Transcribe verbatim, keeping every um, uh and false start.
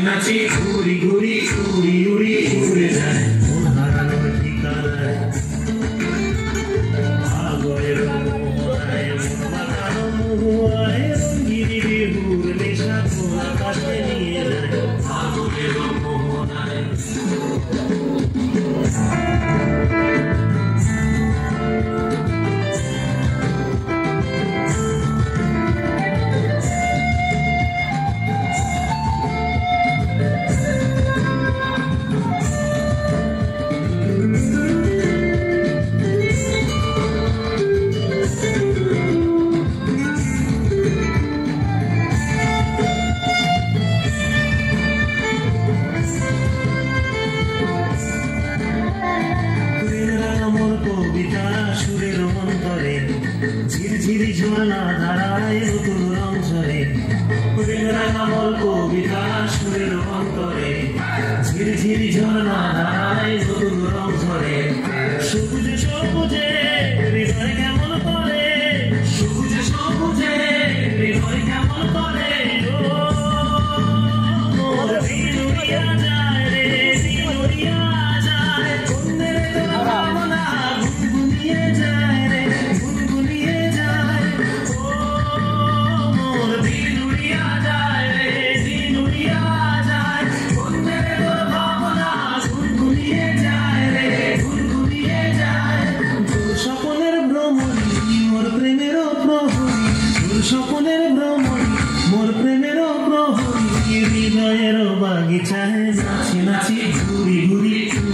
নাচি ঘুরি ঘুরি উড়ি উড়ি উড়ে যায় মন হারানোর ঠিকানায় আগয়ের মোহনায় মন মাতানো মোহনায় রঙ্গিনী বিহুর নেশা কোন আকাশে নিয়ে যায় আগয়ের মোহনায় ঝিরঝিরি ঝর্ণা ধারায় নতুন রং ঝরে প্রেমরাঙামল কবিতা সুরের অন্তরে ঝিরঝিরি ঝর্ণা ধারায় নতুন রং ঝরে সবুজে সবুজে হৃদয় কেমন করে সবুজে সবুজে হৃদয় কেমন করে মোর দিন উড়িয়া যায় রে দিন উড়িয়া যায় কোনের ভাবনা গুনগুনিয়ে যায় রে গুনগুনিয়ে যায় ও মোর দিন উড়িয়া যায় রে দিন উড়িয়া যায় কোনের ভাবনা গুনগুনিয়ে যায় রে গুনগুনিয়ে যায় তোর স্বপ্নের ভ্রমণী মোর প্রেমের প্রহরী তোর স্বপ্নের ভ্রমণী মোর প্রেমের প্রহরী হৃদয়ের বাগিচায় নাচি নাচি ঘুরি ঘুরি